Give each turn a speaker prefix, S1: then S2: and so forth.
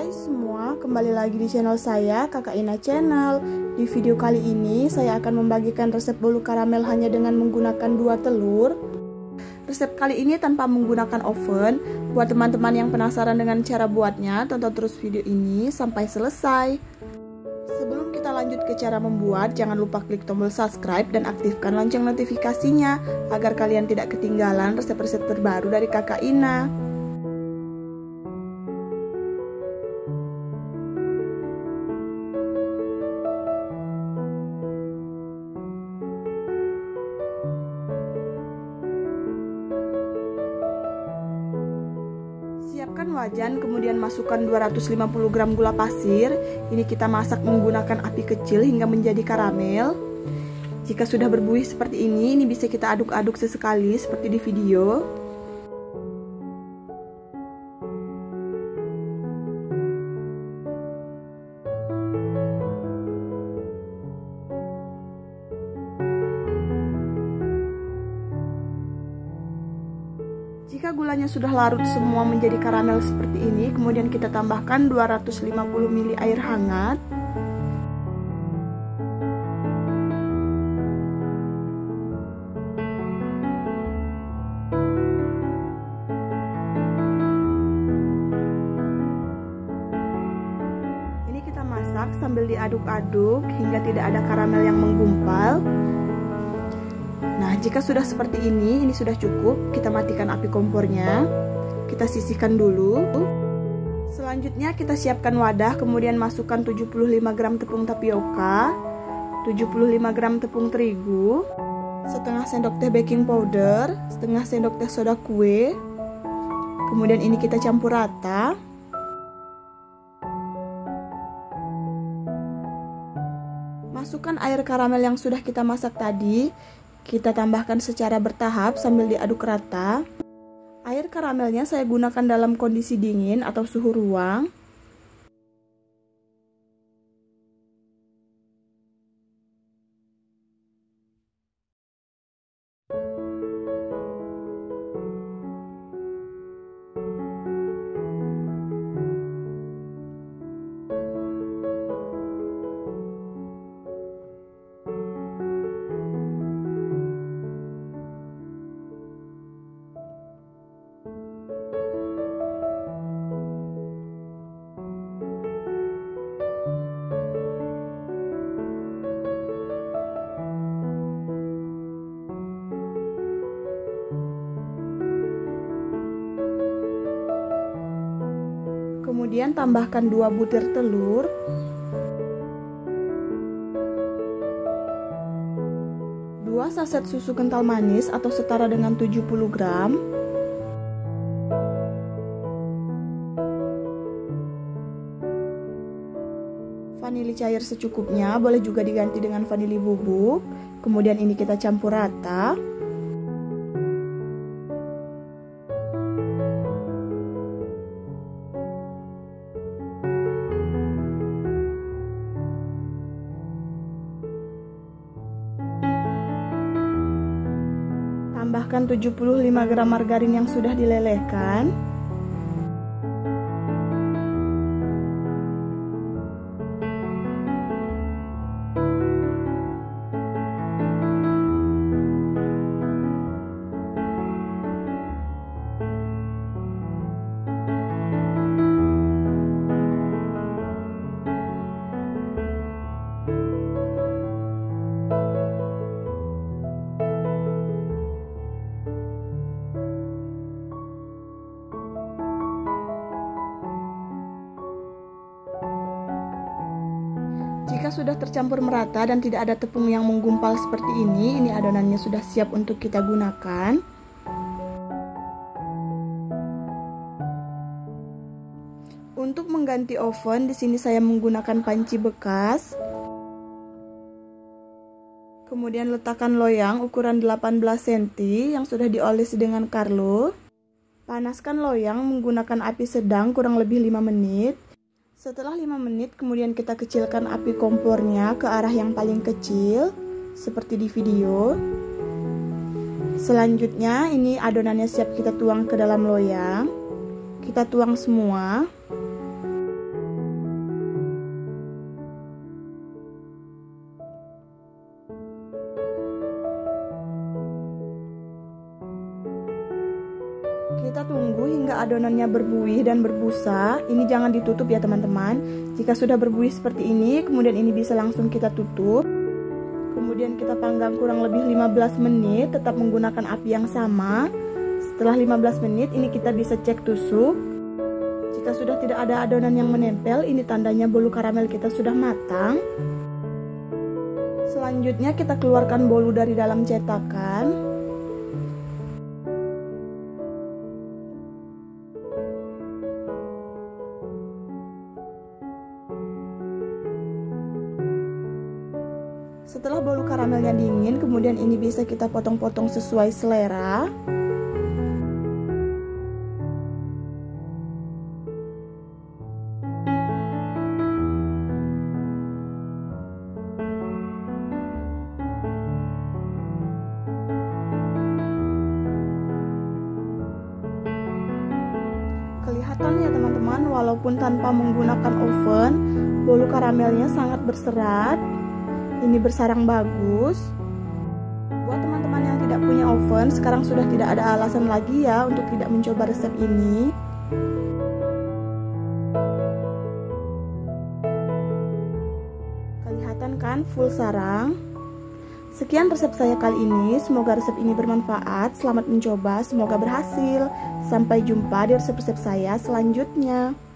S1: Hai semua, kembali lagi di channel saya, Kakak Ina Channel. Di video kali ini saya akan membagikan resep bolu karamel hanya dengan menggunakan 2 telur. Resep kali ini tanpa menggunakan oven. Buat teman-teman yang penasaran dengan cara buatnya, tonton terus video ini sampai selesai. Sebelum kita lanjut ke cara membuat, jangan lupa klik tombol subscribe dan aktifkan lonceng notifikasinya agar kalian tidak ketinggalan resep-resep terbaru dari Kakak Ina. Siapkan wajan, kemudian masukkan 250 gram gula pasir. Ini kita masak menggunakan api kecil hingga menjadi karamel. Jika sudah berbuih seperti ini bisa kita aduk-aduk sesekali seperti di video. Jika gulanya sudah larut semua menjadi karamel seperti ini, kemudian kita tambahkan 250 ml air hangat. Ini kita masak sambil diaduk-aduk hingga tidak ada karamel yang menggumpal. Nah, jika sudah seperti ini sudah cukup. Kita matikan api kompornya. Kita sisihkan dulu. Selanjutnya kita siapkan wadah, kemudian masukkan 75 gram tepung tapioka, 75 gram tepung terigu, setengah sendok teh baking powder, setengah sendok teh soda kue. Kemudian ini kita campur rata. Masukkan air karamel yang sudah kita masak tadi. Kita tambahkan secara bertahap sambil diaduk rata. Air karamelnya saya gunakan dalam kondisi dingin atau suhu ruang. Kemudian tambahkan 2 butir telur, 2 saset susu kental manis atau setara dengan 70 gram, vanili cair secukupnya, boleh juga diganti dengan vanili bubuk. Kemudian ini kita campur rata. Tambahkan 75 gram margarin yang sudah dilelehkan. Jika sudah tercampur merata dan tidak ada tepung yang menggumpal seperti ini adonannya sudah siap untuk kita gunakan. Untuk mengganti oven, di sini saya menggunakan panci bekas. Kemudian letakkan loyang ukuran 18 cm yang sudah dioles dengan Carlo. Panaskan loyang menggunakan api sedang kurang lebih 5 menit. Setelah 5 menit, kemudian kita kecilkan api kompornya ke arah yang paling kecil, seperti di video. Selanjutnya, ini adonannya siap kita tuang ke dalam loyang. Kita tuang semua. adonannya berbuih dan berbusa, ini jangan ditutup ya teman-teman. Jika sudah berbuih seperti ini, kemudian ini bisa langsung kita tutup. Kemudian kita panggang kurang lebih 15 menit, tetap menggunakan api yang sama. Setelah 15 menit, ini kita bisa cek tusuk. Jika sudah tidak ada adonan yang menempel, ini tandanya bolu karamel kita sudah matang. Selanjutnya kita keluarkan bolu dari dalam cetakan. Setelah bolu karamelnya dingin, kemudian ini bisa kita potong-potong sesuai selera. Kelihatan ya teman-teman, walaupun tanpa menggunakan oven, bolu karamelnya sangat berserat. Ini bersarang bagus. Buat teman-teman yang tidak punya oven, sekarang sudah tidak ada alasan lagi ya untuk tidak mencoba resep ini. Kelihatan kan full sarang. Sekian resep saya kali ini, semoga resep ini bermanfaat. Selamat mencoba, semoga berhasil. Sampai jumpa di resep-resep saya selanjutnya.